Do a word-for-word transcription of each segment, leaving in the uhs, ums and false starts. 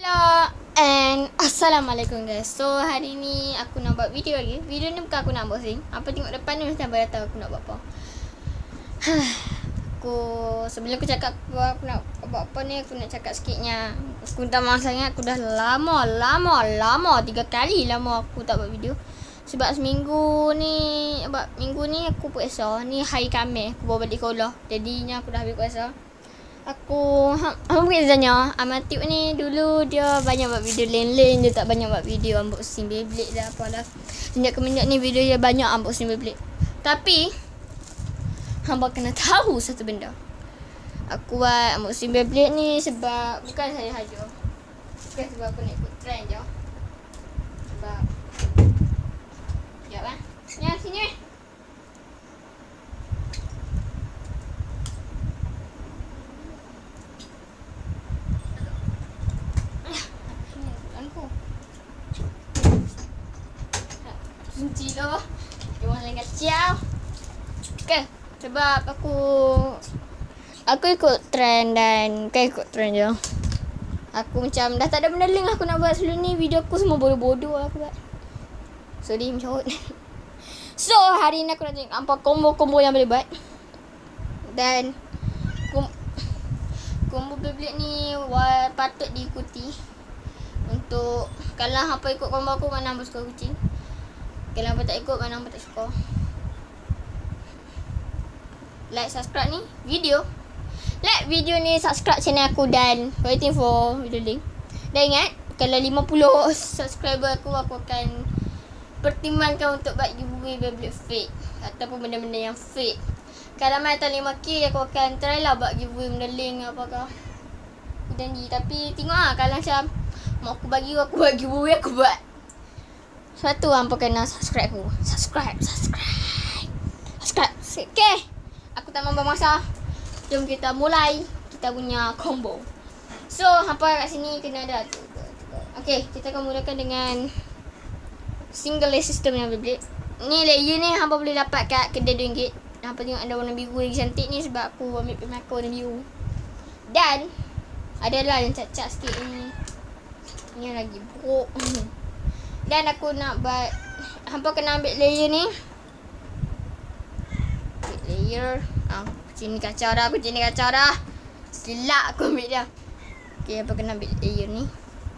Hello and Assalamualaikum guys. So hari ni aku nak buat video lagi. Video ni bukan aku nak unboxing. Apa tengok depan ni mesti abang dah tahu aku nak buat apa. Aku sebelum aku cakap aku, aku nak buat apa ni, aku nak cakap sikitnya. Aku minta maaf sangat, aku dah lama lama lama tiga kali lama aku tak buat video. Sebab seminggu ni, sebab minggu ni aku puasa. Ni hari Khamis aku bawa balik sekolah. Jadinya aku dah habis puasa. Aku apa bezanya Amatip ni dulu dia banyak buat video lain-lain, dia tak banyak buat video unboxing Beyblade dah apalah. Sejak kemenjak ni video dia banyak unboxing Beyblade. Tapi hamba kena tahu satu benda. Aku buat unboxing Beyblade ni sebab bukan saya saja. Bukan sebab aku nak ikut trend je. Sebab sekejap lah. Ya sini weh. Kunci tu dia orang lain kacau. Okay, sebab aku Aku ikut trend dan Bukan ikut trend je. Aku macam dah tak ada benda lain aku nak buat sebelum ni. Video aku semua bodoh-bodoh aku buat. Sorry mencorot. So hari ni aku nak tengok apa combo-combo yang boleh buat. Dan kom- Combo Beyblade ni wah, patut diikuti. Untuk kalau hampa ikut combo aku, mana hampa suka kucing. Kalau hampa tak ikut, mana hampa tak suka. Like, subscribe ni video. Like video ni, subscribe channel aku dan waiting for video link. Dan ingat, kalau lima puluh subscriber aku, aku akan pertimbangkan untuk buat giveaway Beyblade fake ataupun benda-benda yang fake. Kalau mai atas lima k, aku akan try lah buat giveaway benda link apakah. Aku janji. Tapi tengok lah, kalau macam mau aku bagi, aku buat giveaway, aku buat. Sebab tu hampa kena subscribe aku. Subscribe, subscribe. Subscribe. Okay. Aku tak mampu masa. Jom kita mulai kita punya combo. So, hampa kat sini kena ada tu. Okay, kita akan mulakan dengan single layer system yang Beyblade. Ni layer ni hampa boleh dapat kat kedai dua ringgit. Hampa tengok ada warna biru lagi cantik ni sebab aku ambil pemakai warna biru. Dan adalah yang cat-cat sikit ni. Ni lagi buruk. Dan aku nak buat, hampa kena ambil layer ni. Ambil layer. Ah, kucing ni kacau dah, kucing ni kacau dah. Silap aku ambil dia. Okay, hampa kena ambil layer ni.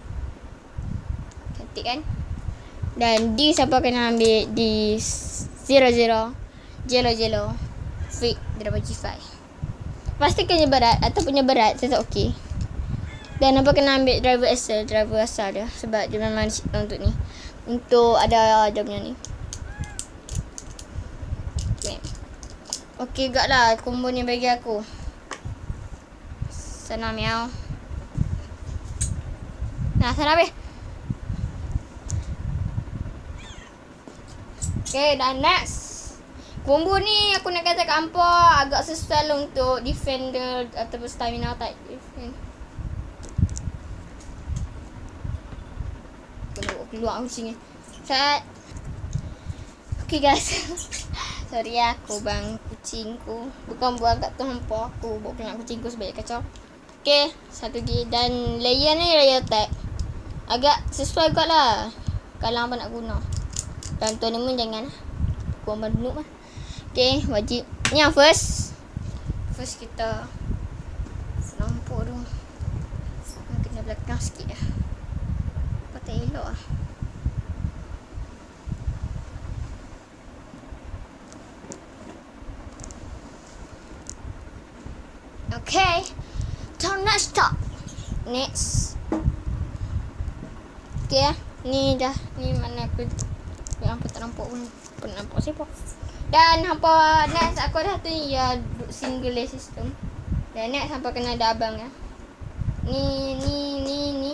Cantik kan? Dan di hampa kena ambil di zero zero Jello Jello fake daripada G five. Pastikan dia berat ataupun dia berat tetap okey. Dan hampa kena ambil driver asal, driver asal dia sebab dia memang dicipta untuk ni. Untuk ada ada punya ni. Okay. Okay gak lah combo ni bagi aku. Sana miau. Nah, sana be. Okay, dan next. Combo ni aku nak kata kat hampa agak sesuai untuk defender ataupun stamina type. Defend. Keluar kucing ni. Set. Okay guys. Sorry ya, aku bang kucingku. Bukan buang kat tu hampa. Aku bawa punya kucingku sebab dia kacau. Okay, satu lagi. Dan layer ni layer tag. Agak sesuai kot lah kalau hampa nak guna. Dan tournament jangan lah. Aku hampa noob lah. Okay, wajib. Ni yang first. First kita nampak tu. Kena belakang sikit lah. Apa tak elok lah. Okay. Turn next stop. Next. Okay lah. Ni dah. Ni mana aku. Yang apa tak nampak pun. Pernah nampak siapa. Dan hampa next aku dah tu ni ya single layer system. Dan next hampa kena ada abang ya. Ni ni ni ni.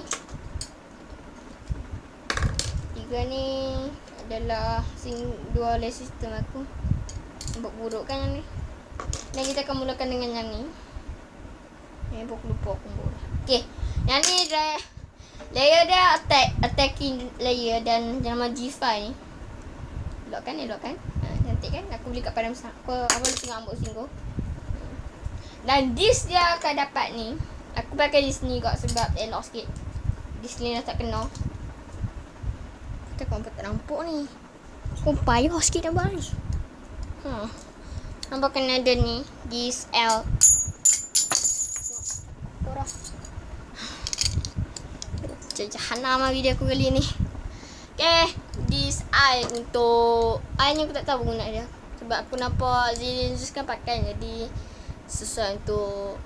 Tiga ni adalah sing dua layer system aku. Nampak buruk kan yang ni. Dan kita akan mulakan dengan yang ni. Ni aku lupa combo dah. Okey. Yang ni dah layer dia attack, attacking layer dan nama G five ni. Elok kan, elok kan? Ha, cantik kan? Aku beli kat Padang Besar. Aku apa boleh tengok unboxing aku. Dan disk dia akan dapat ni. Aku pakai di sini kot sebab elok sikit. Disk ni dah tak kena. Kita kau tak nampak ni. Kau payah sikit nak buat ni. Ha. Nampak kena ada ni. Disk L. Korah. Jahanam lah video aku kali ni. Okay. Disk I untuk I ni aku tak tahu guna dia. Sebab aku nampak Zillion Zeus kan pakai. Jadi sesuai untuk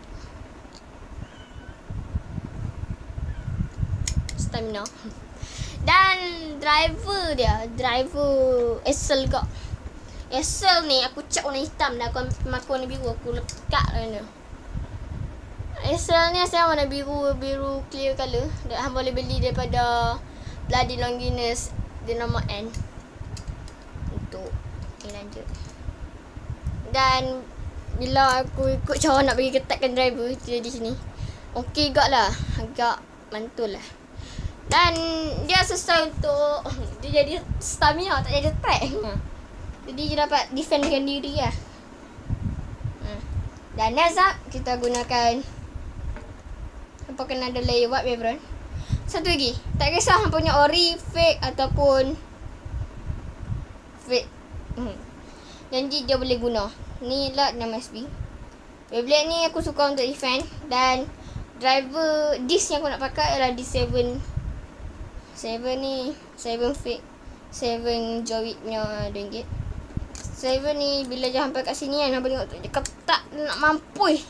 stamina. Dan driver dia, driver Excel kak. Excel ni aku cat warna hitam dah. Aku ambil warna biru, aku lekat lah ni. Excel ni asal warna biru, biru clear colour. Dan hang boleh beli daripada Bloody Longinus, dia nama N. Untuk ni lanjut. Dan bila aku ikut cara nak bagi ketatkan driver dia di sini, okey gak lah, agak mantul lah. Dan dia sesuai untuk dia jadi stamina, tak jadi attack. Ha. Jadi dia dapat defend dengan diri lah. Ha. Dan next up kita gunakan apa kena ada layer white background. Satu lagi, tak kisah hang punya ori, fake ataupun fake. Hmm. Janji dia boleh guna. Ni lah nama S B. Beyblade ni aku suka untuk defend. Dan driver disc yang aku nak pakai adalah disc seven. seven ni seven fake, seven Jowit punya dua ringgit. seven ni bila dia sampai kat sini kan, nampak tengok tu dia ketat, dia nak mampus.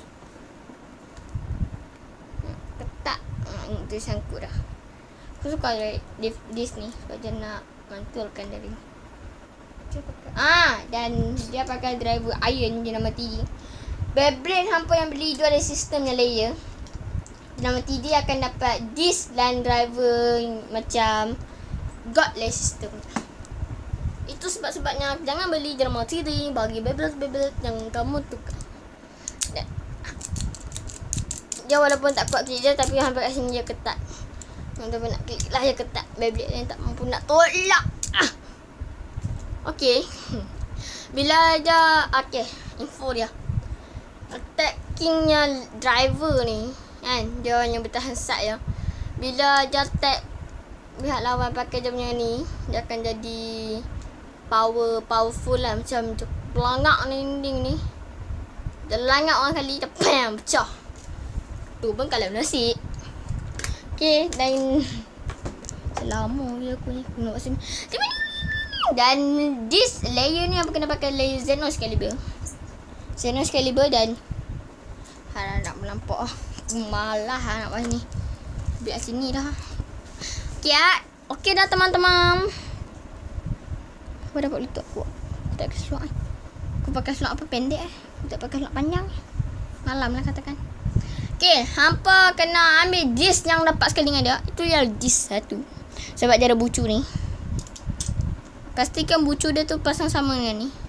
Ketat. Ha, tu sangkut dah. Aku suka disc ni sebab dia nak mantulkan dari. Ah, dan dia pakai driver iron je nama T D. Beyblade hampa yang beli dua ada sistemnya layer. Nama T D akan dapat disc dan driver macam God layer system. Itu sebab-sebabnya jangan beli drama T D bagi Beyblade-Beyblade yang kamu tukar. Dia walaupun tak kuat klik dia, tapi hampa kat sini dia ketat. Teman-teman nak klik lah dia ketat. Beyblade yang tak mampu nak tolak. Ah. Okay. Bila dia okay, info dia. Attackingnya driver ni kan, dia yang bertahan sat ya. Bila dia attack pihak lawan pakai dia punya ni, dia akan jadi power powerful lah. Macam pelangak ni dinding ni. Dia langak orang kali, dia bam, pecah. Tu pun kalau nasi. Okay, dan selama je aku ni aku nak buat sini. Dan this layer ni apa kena pakai layer Xeno Excalibur. Xeno Excalibur dan harap nak melampau. Malah nak buat ni. Biar sini dah. Okay ah. Okay dah teman-teman. Aku dapat lutut aku. Aku tak pakai seluar. Aku pakai seluar apa pendek eh. Aku tak pakai seluar panjang. Malam lah katakan. Okay, hampa kena ambil disc yang dapat sekali dengan dia. Itu yang disc satu. Sebab dia ada bucu ni. Pastikan bucu dia tu pasang sama dengan ni.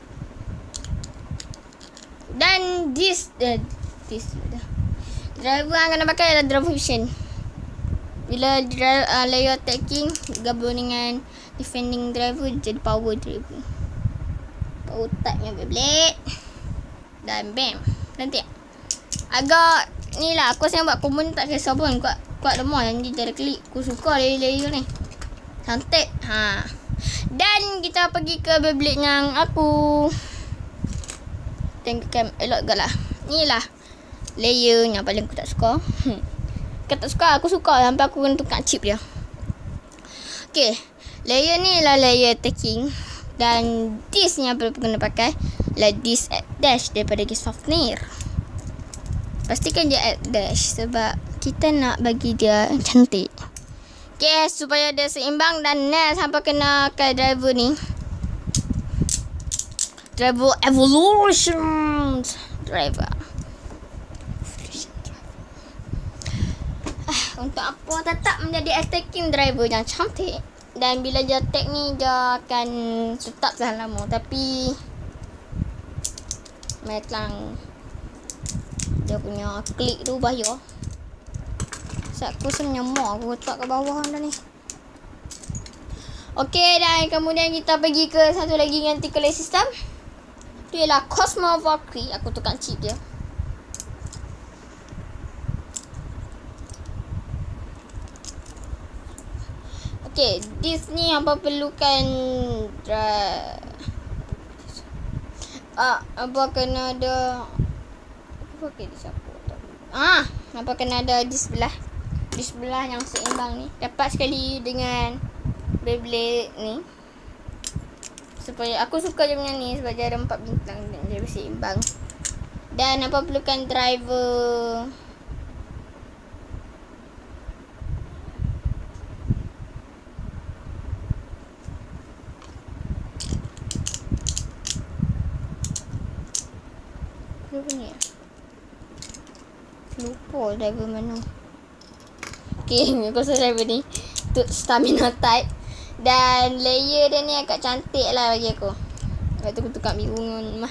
Dan disc uh, disc dah. Driver yang kena pakai adalah driver vision. Bila driver, uh, layer attacking gabung dengan defending driver jadi power driver. Power type-nya Beyblade. Dan bam. Nanti agak ni lah aku sayang buat komen tak kisah pun. Kuat kuat lemah janji cara klik. Aku suka layer-layer ni. Cantik. Ha. Dan kita pergi ke Beyblade yang aku tengokkan elok gak lah. Ni lah layer yang paling aku tak suka. Hmm. Aku tak suka, aku suka sampai aku kena tukar chip dia. Okay, layer ni lah layer attacking. Dan disc yang perlu kena pakai lah disc at dash daripada Gears of Near. Pastikan dia at dash sebab kita nak bagi dia cantik. Okay, supaya dia seimbang dan next hampa kena ke driver ni. Driver Evolution Driver. Ah, untuk apa tetap menjadi attacking driver yang cantik. Dan bila dia attack ni, dia akan tetap tahan lama. Tapi Metlang dia punya klik tu bahaya. Sebab aku sebenarnya mau aku letak ke bawah dah ni. Okey, dan kemudian kita pergi ke satu lagi ganti color system. Itu ialah Cosmo Valkyrie. Aku tukar chip dia. Okay, this ni apa perlukan ah, apa kena ada apa pakai di sapu ah, apa kena ada di sebelah di sebelah yang seimbang ni. Dapat sekali dengan Beyblade ni. Supaya aku suka je punya ni sebab dia ada empat bintang dan dia seimbang. Dan apa perlukan driver. Apa ni? Lupa driver mana. Okay, aku rasa driver ni untuk stamina type. Dan layer dia ni agak cantik lah bagi aku. Lepas tu aku tukar biru dengan mah.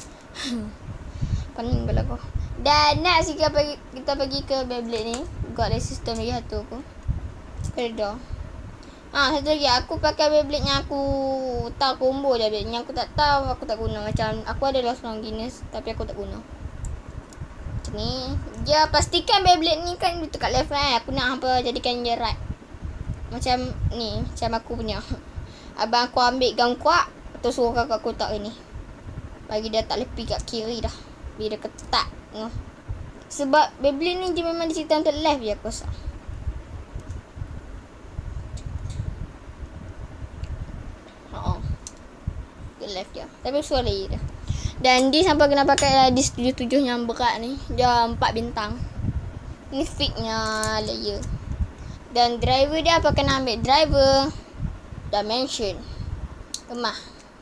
Paning kepala aku. Dan next kita pergi, kita pergi ke Beyblade ni. Buka dari sistem lagi satu aku. Kerja. Ah, satu lagi aku pakai Beyblade yang aku tahu combo je. Yang aku tak tahu aku tak guna. Macam aku ada Lost Long Guinness tapi aku tak guna. Macam ni. Dia pastikan Beyblade ni kan dia kat left kan. Aku nak hampa jadikan dia right. Macam ni, macam aku punya. Abang aku ambil gang kuat, terus suruh kakak aku tak ni. Bagi dia tak lepi kat kiri dah. Biar dia ketat. No. Sebab Beyblade ni dia memang dicipta untuk left je aku rasa. Haa. Ke left dia. Tapi suara dia. Dan dia sampai kena pakai dis tujuh tujuh yang berat ni. Dia empat bintang. Ni fitnya layer. Dan driver dia apa kena ambil driver dimension emah.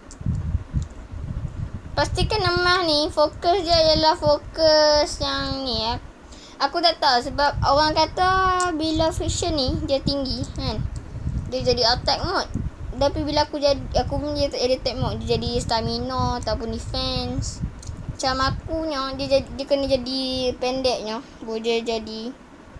Pastikan emah ni fokus dia ialah fokus yang ni ya. Aku tak tahu sebab orang kata bila friction ni dia tinggi kan. Dia jadi attack mode. Tapi bila aku jadi aku punya dia attack mode dia jadi stamina ataupun defense. Macam aku nya dia jadi, dia kena jadi pendeknya. Boleh jadi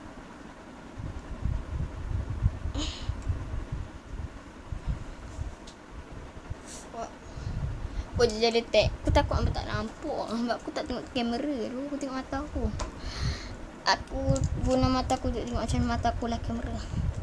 Oh dia jadi tag. Aku takut aku tak nampak sebab aku tak tengok kamera dulu. Aku tengok mata aku. Aku guna mata aku untuk tengok macam mata aku lah kamera.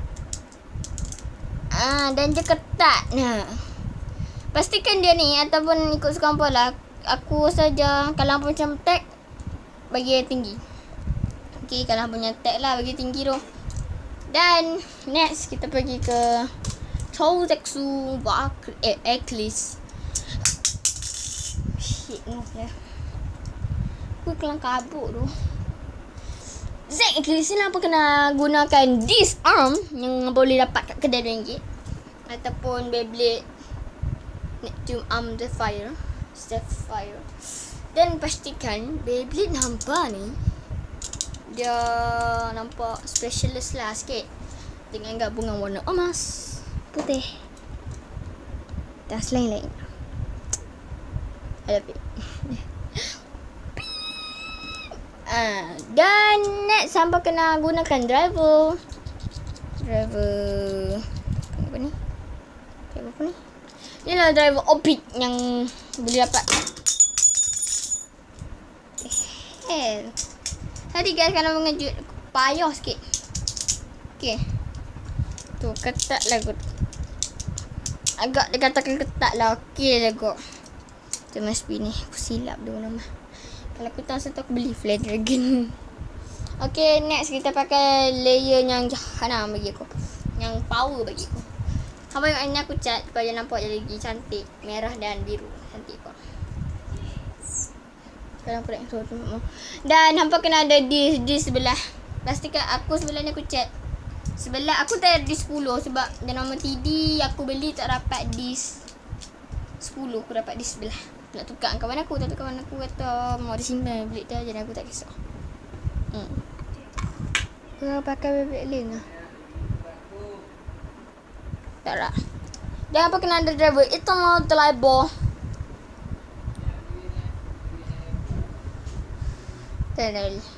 Ah, dan dia ketat. Nah. Pastikan dia ni ataupun ikut suka apa lah. Aku saja kalau macam tag bagi yang tinggi. Okey, kalau punya tag lah bagi tinggi tu. Dan next kita pergi ke Toadetsu Bark eh, Eclipse. Shit no ya. Aku kelang kabut tu. Z Eclipse ni apa kena gunakan this arm yang boleh dapat kat kedai dua ringgit ataupun Beyblade Neptune Arm the Fire, Sapphire. Dan pastikan Beyblade nampak ni dia nampak specialist lah sikit dengan gabungan warna emas, putih dan lain-lain. Ada ah, dan next sampai kena gunakan driver. Driver apa ni? Driver apa ni? Ni lah driver opik yang boleh dapat. Eh. Tadi guys kalau mengejut payah sikit. Okey. Tu ketat lah kot. Agak dikatakan ketat lah. Okey lah kot. Tu mas P ni. Aku silap dulu nama. Kalau aku tahu satu aku beli Flat Dragon. Okay, next kita pakai layer yang jahanam bagi aku. Yang power bagi aku. Apa yang ini aku cat supaya nampak jadi lagi cantik. Merah dan biru. Cantik kok. Sekarang aku nak yang dan hampa kena ada di, di sebelah. Pastikan aku sebelah ni aku cat. Sebelah aku tak ada di sepuluh sebab dia nama T D aku beli tak dapat di sepuluh. Aku dapat di sebelah. Nak tukar kawan aku, tapi kawan aku kata mau disimpan Beyblade dah, jadi aku tak kisah. Hmm. Aku pakai Beyblade lain lah. Tak lah. Dan apa kena ada driver? Itu mau terlaibar. Tak ada lagi.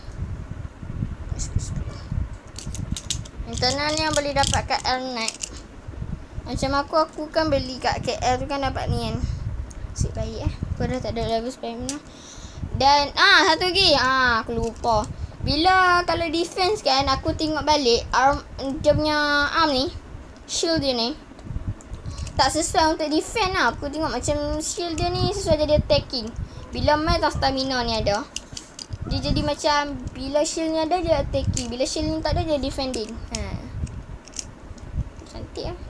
Internal ni yang boleh dapat kat L-Night. Macam aku, aku kan beli kat K L tu kan dapat ni kan. Asyik baik eh. Aku dah tak ada level stamina. Dan ah satu lagi. Ah aku lupa. Bila kalau defense kan aku tengok balik arm dia punya arm ni shield dia ni tak sesuai untuk defend lah. Aku tengok macam shield dia ni sesuai jadi attacking. Bila main tak stamina ni ada, dia jadi macam bila shield ni ada dia attacking, bila shield ni tak ada dia defending. Ha. Cantik lah.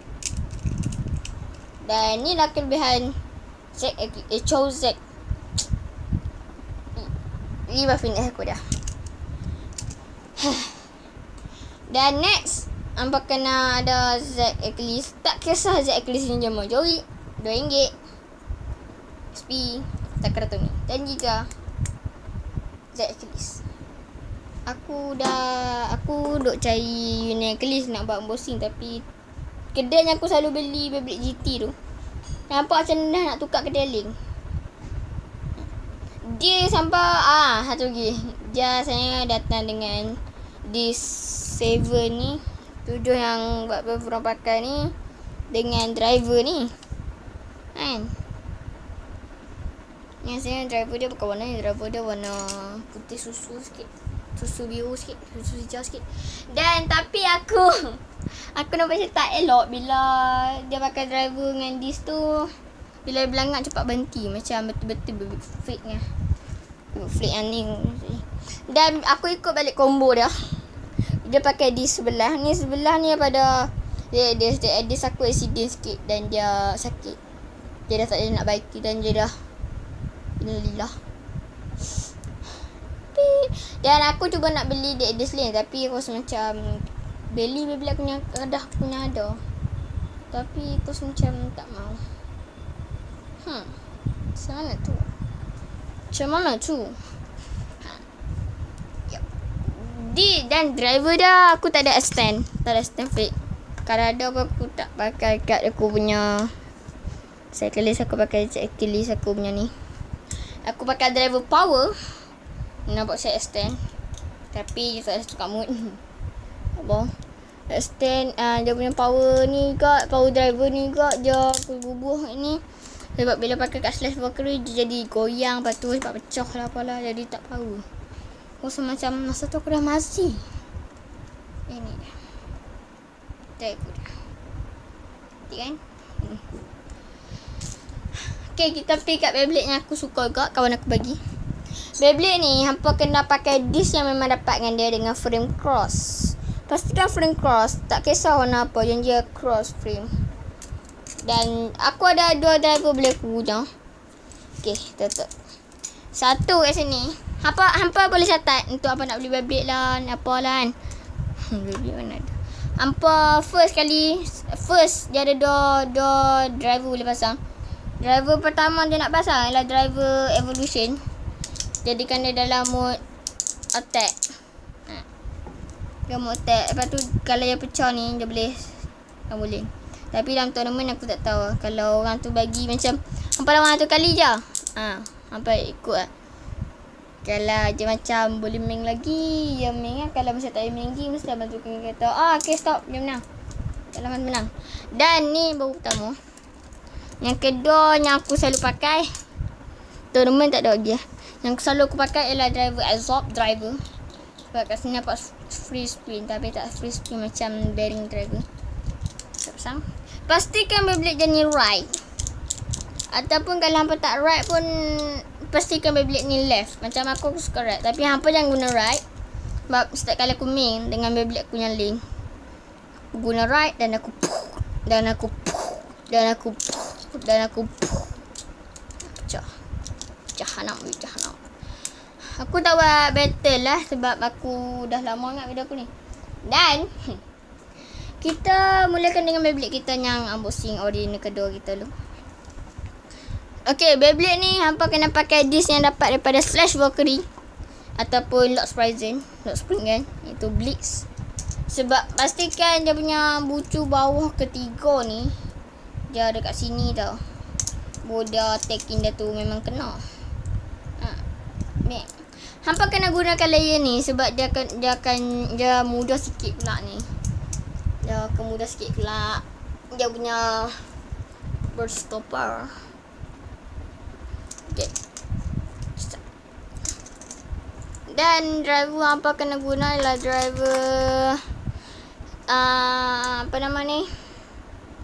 Dan ni lah kelebihan Zack eh, Chow Zack. Lima finish aku dah. Dan next hampa kena ada Zack Eclipse. Tak kisah Zack Eclipse ni jema Joey dua ringgit S P tak kartu ni. Dan juga Zack Eclipse. Aku dah Aku duk cari Uni Eclipse nak buat unboxing, tapi kedai yang aku selalu beli Beyblade G T tu nampak macam dah nak tukar kedai link. Dia sampai ah satu lagi. Dia saya datang dengan this seven ni, tujuh yang buat orang pakai ni dengan driver ni. Kan? Yang saya driver dia bukan warna ni, driver dia warna putih susu sikit. Susu biru sikit, susu hijau sikit. Dan tapi aku aku nampak macam tak elok bila dia pakai driver dengan this tu. Bila dia belangak cepat berhenti, macam betul-betul fake nya. Fake yang ni. Dan aku ikut balik combo dia. Dia pakai disc sebelah. Ni sebelah ni pada dia dia, dia disc aku accident sikit dan dia sakit. Dia dah tak ada nak baiki dan dia dah alhamdulillah. Dan aku cuba nak beli dia disc lain, tapi aku rasa macam beli beli aku punya dah punya ada. Tapi aku rasa macam tak mau. Hmm. Macam mana tu? Macam mana tu? Di dan driver dah aku tak ada stand. Tak ada stand fake. Kalau ada pun aku tak pakai kat aku punya cyclist, aku pakai cyclist aku punya ni. Aku pakai driver power. Nampak saya stand. Tapi tak ada tukar mood. Apa? Stand uh, dia punya power ni kat power driver ni kat dia aku bubuh ini. Sebab bila pakai kat slash Valkyrie dia jadi goyang, lepas tu sebab pecah lah apalah, jadi tak power. Aku rasa macam masa tu aku dah mati. Ini dah. Tak aku dah. Cantik kan? Hmm. Okay, kita pergi kat Beyblade yang aku suka juga, kawan aku bagi. Beyblade ni hampa kena pakai disc yang memang dapat dengan dia dengan frame cross. Pastikan frame cross, tak kisah warna apa, yang dia cross frame. Dan aku ada dua driver boleh aku guna. Okay, tutup. Satu kat sini. Hampa hampa boleh catat untuk apa nak beli Beyblade lah, apalah kan. Beyblade mana ada. Hampa first kali, first dia ada dua dua driver boleh pasang. Driver pertama dia nak pasang ialah driver evolution. Jadikan dia dalam mode attack. Ha. Dia mode attack. Lepas tu kalau dia pecah ni dia boleh tak boleh. Tapi dalam tournament aku tak tahu. Kalau orang tu bagi macam hampa lawan satu kali je. Ha, hampa ikut lah. Kalau dia macam boleh main lagi, dia main lah. Kalau macam tak boleh main lagi, mesti abang tu kata, ah okay stop, dia menang. Kalau abang menang. Dan ni baru pertama. Yang kedua yang aku selalu pakai, tournament tak ada lagi. Yang selalu aku pakai ialah driver Absorb driver. Sebab kat sini nampak free spin, tapi tak free spin macam bearing driver. Tak pasang. Pastikan Beyblade jenis right. Ataupun kalau hampa tak right pun pastikan Beyblade ni left. Macam aku, aku suka right. Tapi hampa jangan guna right. Sebab setiap kali aku main dengan Beyblade aku yang link, aku guna right dan aku puh, dan aku puh, dan aku puh, dan aku puh. Pecah. Jahanam, jahanam. Aku tak buat battle lah sebab aku dah lama ingat video aku ni. Dan kita mulakan dengan Beyblade kita yang unboxing original kedua kita dulu. Okay, Beyblade ni hampa kena pakai disc yang dapat daripada Slash Valkyrie ataupun Lord Spryzen, Lord Spring kan, itu Blitz. Sebab pastikan dia punya bucu bawah ketiga ni dia ada kat sini tau. Border taking dia tu memang kena. Ha. Ni. Hampa kena gunakan layer ni sebab dia akan dia akan dia mudah sikit pula ni. Dia akan mudah sikit pula. Dia punya burst stopper. Okay. Dan driver hampa kena guna ialah driver uh, apa nama ni?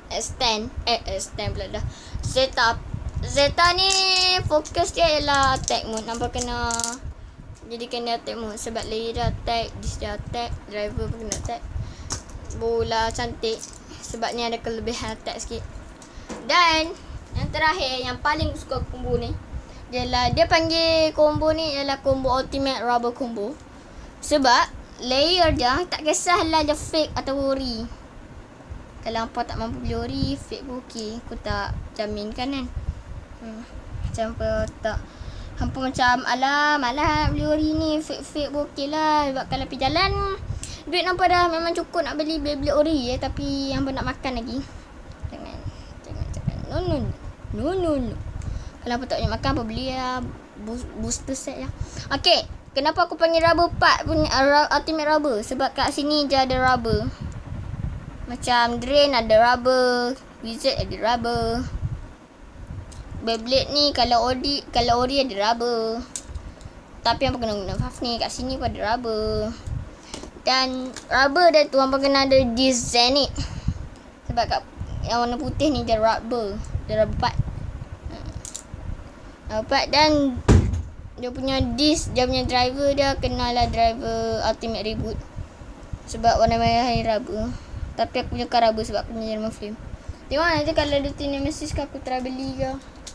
extend eh extend pula dah. Zeta Zeta ni fokus dia ialah attack mode. Nampak kena jadi kena attack mode sebab layer dia attack, dis dia attack, driver pun kena attack. Bola cantik sebab ni ada kelebihan attack sikit. Dan yang terakhir yang paling suka combo ni ialah dia panggil combo ni ialah combo ultimate rubber combo. Sebab layer dia tak kisahlah dia fake atau ori. Kalau hampa tak mampu beli ori, fake pun okey. Aku tak jaminkan kan. Hmm. Macam hampa tak hampa macam alah malah beli ori ni, fake-fake pun okey lah. Sebab kalau pergi jalan duit nampak dah memang cukup nak beli beli ori eh, tapi hampa nak makan lagi. Jangan jangan jangan. No no no. No no no. Kalau hampa tak nak makan apa beli lah booster set lah. Okey, kenapa aku panggil rubber part punya uh, ultimate rubber? Sebab kat sini je ada rubber. Macam Drain ada rubber, Wizard ada rubber. Beyblade ni kalau ori kalau ori ada rubber. Tapi hampa kena guna Faf ni, kat sini pun ada rubber. Dan rubber dia tu hampa kena ada disc Zenith. Sebab kat yang warna putih ni dia rubber, dia rubber part. Rubber part dan dia punya disc, dia punya driver dia kenalah driver Ultimate Reboot. Sebab warna merah ni rubber. Tapi aku punya car rubber sebab aku punya German Flame. Tengok nanti kalau ada Tina Nemesis ke aku try beli ke.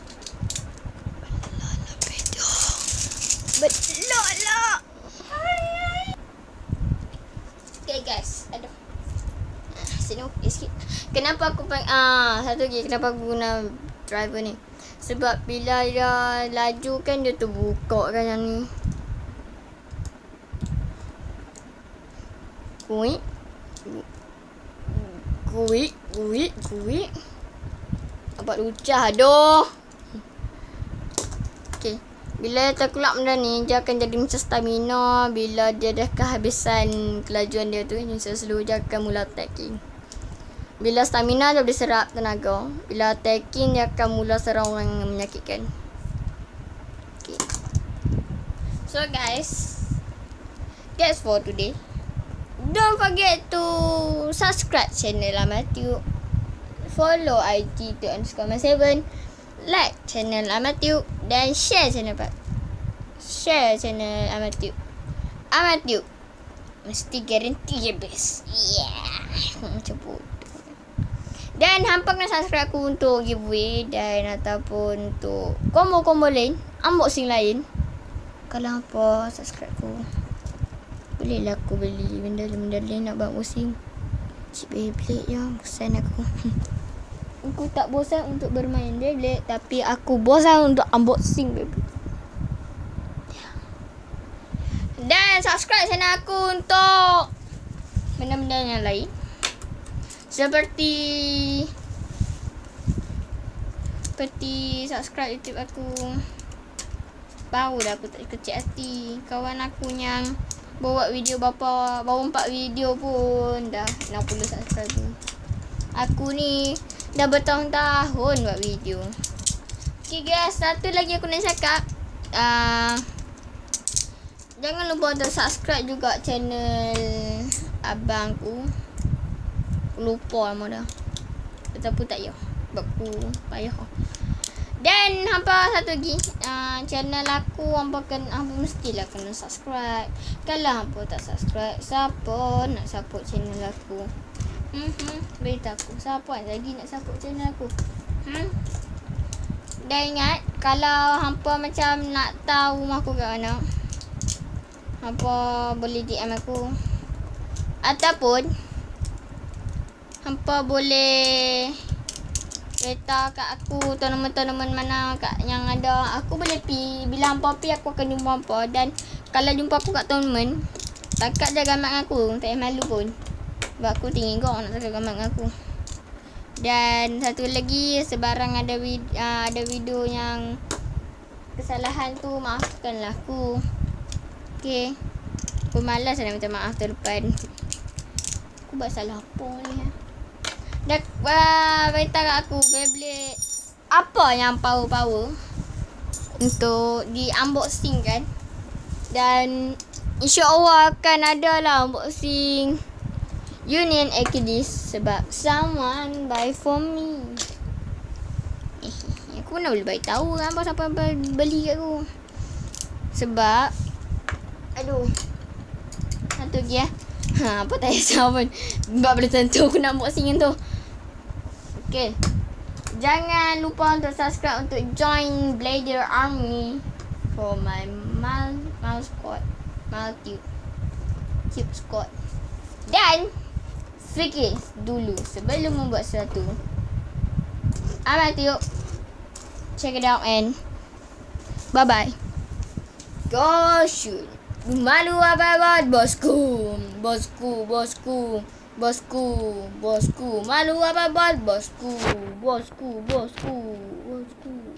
Belok lah. Okay guys, aduh. Sini okey sikit. Kenapa aku panggil ah satu lagi kenapa aku guna driver ni? Sebab bila dia laju kan dia terbuka kan yang ni. Kuik. Kuik, kuik, kuik. Nampak lucah aduh. Okey. Bila dia terkelap benda ni, dia akan jadi macam stamina. Bila dia dah kehabisan kelajuan dia tu, dia slow dia akan mula attacking. Bila stamina dia boleh serap tenaga. Bila attacking dia akan mula serang orang yang menyakitkan. Okay. So guys, that's for today. Don't forget to subscribe channel Amatube. Follow I G to underscore my seven. Like channel Amatube. Dan share channel Pak. Share channel Amatube. Amatube mesti garanti je best. Yeah. Macam bodoh. Dan hampa kena subscribe aku untuk giveaway dan ataupun untuk combo-combo lain, unboxing lain. Kalau hampa subscribe aku, bolehlah aku beli benda-benda lain nak unboxing. Cik Beyblade je, bosan aku. Aku tak bosan untuk bermain Beyblade, tapi aku bosan untuk unboxing Beyblade. Dan subscribe channel aku untuk benda-benda yang lain. Seperti Seperti subscribe YouTube aku. Baru dah aku tak kecil hati. Kawan aku yang buat video berapa, baru empat video pun dah enam puluh subscriber. Aku ni dah bertahun-tahun buat video. Okay guys, satu lagi aku nak cakap. Uh, jangan lupa untuk subscribe juga channel abangku. Lupa nama dah. Tetapi tak payah. Sebab aku payah. Dan hampa satu lagi, uh, channel aku hampa kena, hampa mestilah kena subscribe. Kalau hampa tak subscribe, siapa nak support channel aku? Hmm, hmm. Beritahu aku, siapa lagi nak support channel aku? Hmm. Dan ingat, kalau hampa macam nak tahu rumah aku kat mana, hampa boleh D M aku. Ataupun hampa boleh beritahu kat aku tournament-tournament mana kat yang ada. Aku boleh pi. Bila hampa pi aku akan jumpa hampa. Dan kalau jumpa aku kat tournament, takat je gambar aku. Tak payah malu pun. Sebab aku tinggi kau nak takat gambar aku. Dan satu lagi, sebarang ada video, uh, ada video yang kesalahan tu, maafkanlah aku. Okay. Aku malas nak minta maaf tahun depan. Aku buat salah apa ni? Dah uh, beritahu kat aku Beyblade apa yang power-power untuk di unboxing kan. Dan insya-Allah akan ada lah unboxing Union Achilles sebab someone buy for me. Eh, aku mana boleh bagi tahu kan siapa beli kat aku. Sebab aduh. Satu lagi ya. Ha, apa tak kisah pun. Sebab boleh tentu aku nak unboxing tu. Okay. Jangan lupa untuk subscribe untuk join Blader Army for my mal mal squad. Mal cube. Cube squad. Dan fikir dulu sebelum membuat sesuatu. Amal tiup. Check it out and bye bye. Go shoot. Malu apa buat bosku, bosku, bosku, bosku, bosku. Malu apa buat bosku, bosku, bosku, bosku.